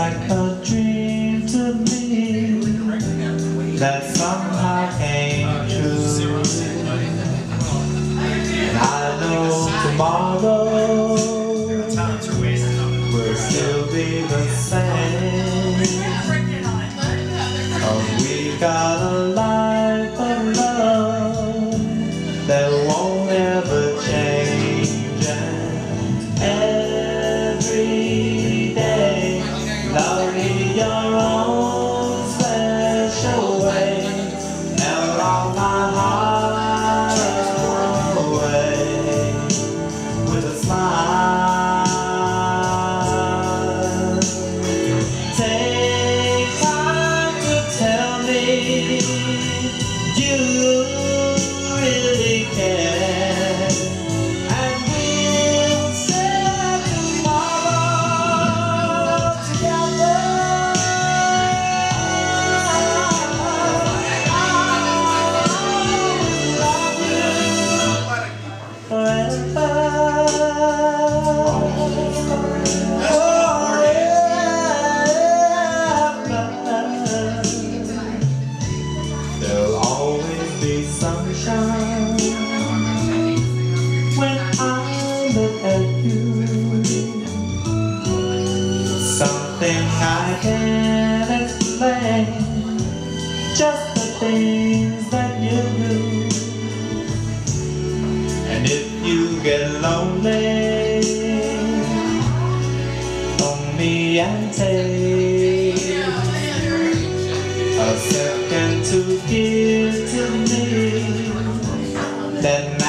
like a dream to me that somehow came true. And I know tomorrow will still be the same. 'Cause we got a life of love that won't ever change. Every day, love in your own special way, and rock my heart away with a smile. Take time to tell me you really care, and we'll share tomorrow together. I love you forever. There'll always be sunshine when I look at you. Something I can't explain, just the things that you do. And if you get lonely, phone me and take a second to give to me. That